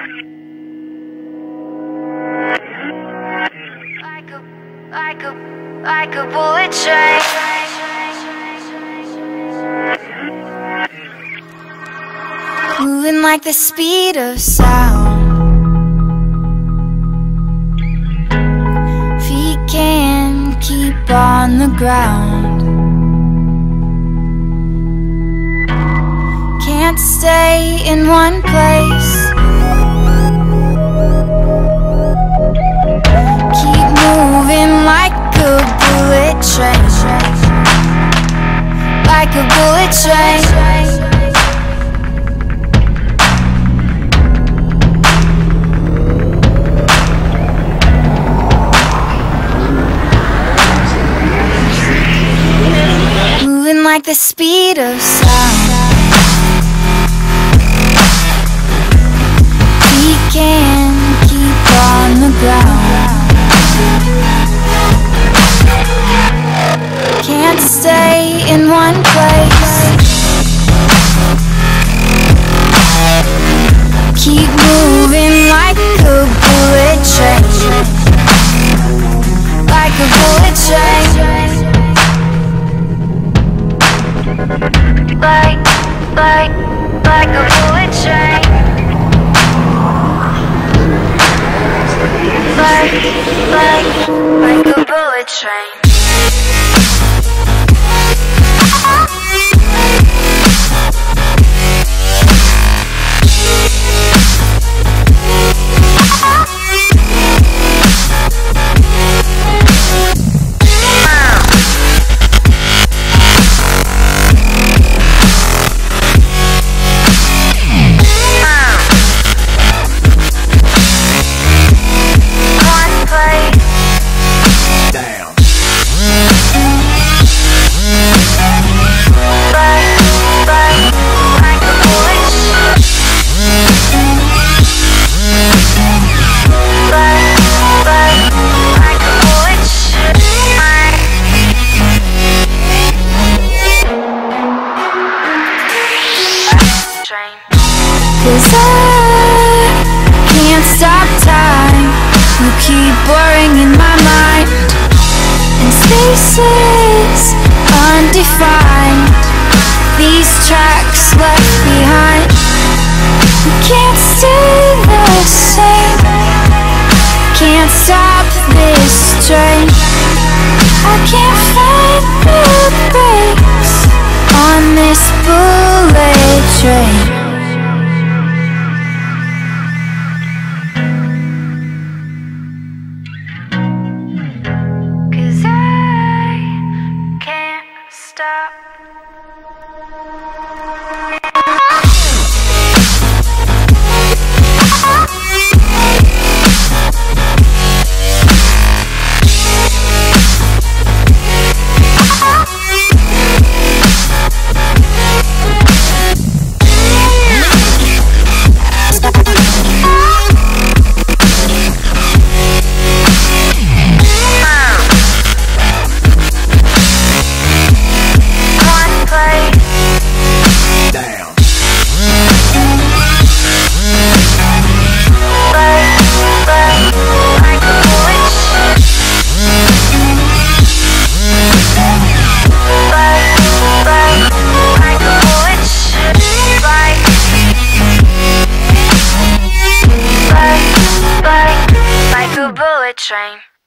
Like a bullet train. Moving like the speed of sound. Feet can't keep on the ground. Can't stay in one place. Keep moving like a bullet train. Like a bullet train. Moving like the speed of sound. We can't keep on the ground. Can't stay in one place. Keep moving like a bullet train. Like a bullet train. Like a bullet train. Like a bullet train. Cause I can't stop time. You keep blurring in my mind, and spaces undefined. These tracks left behind. We can't stay the same. Can't stop this train. I can't find the brakes on this bullet train. Stop. Like a bullet train.